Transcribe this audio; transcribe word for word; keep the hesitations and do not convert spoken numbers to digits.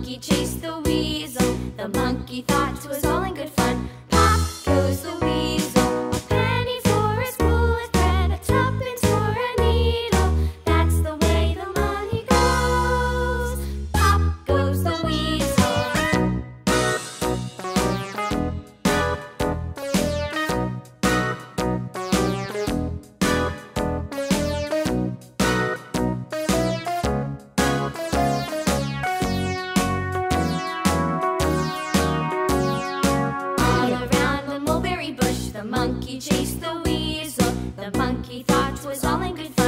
monkey chased the weasel. The monkey thought it was all in good fun. Pop goes the weasel. A penny for a spool of thread, a tuppence for a needle. That's the way the money goes. Pop goes the weasel. The monkey chased the weasel. The monkey thought it was all in good fun.